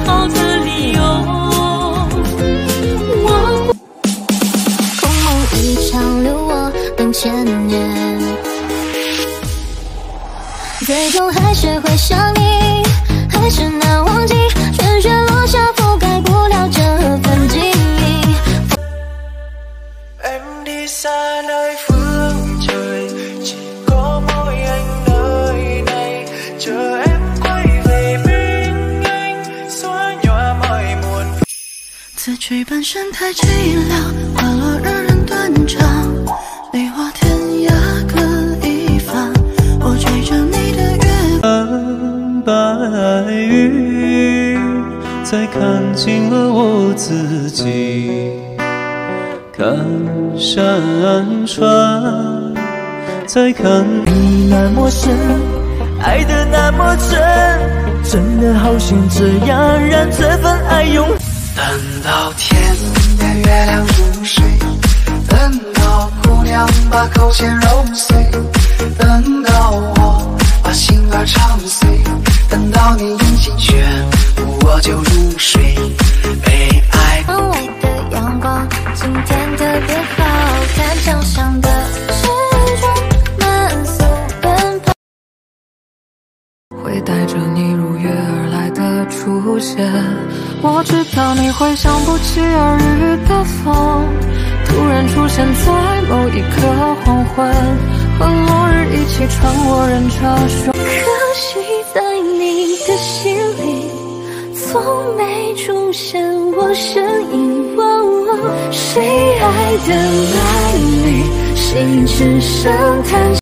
好的理由。 空梦一场，留我等千年，最终还是会想你，还是难忘记，春雪落下覆盖不了这份记忆。 Em đi xa nơi phương trời, chỉ có mỗi anh nơi này, chờ em quay về bên anh, xóa nhòa mọi muộn phiền. 此曲本身太凄凉，花落人人断肠，梨花天涯各一方，我追着你的月光。 白云，才看清了我自己。看山川，才看你那么深，爱得那么真，真的好想这样让这份爱永。等到天的月亮入睡，等到姑娘把口线揉碎，等到我把心儿唱碎，等到你隐形全部我就入睡。被爱窗外的阳光今天特别好看，墙上的时钟慢速奔跑， 会带着你如约而来的出现。我知道你会像不期而遇的风，突然出现在某一个黄昏，和落日一起穿过人潮汹。 可惜在你的心里，从没出现我身影。谁爱的爱你，心只剩叹息。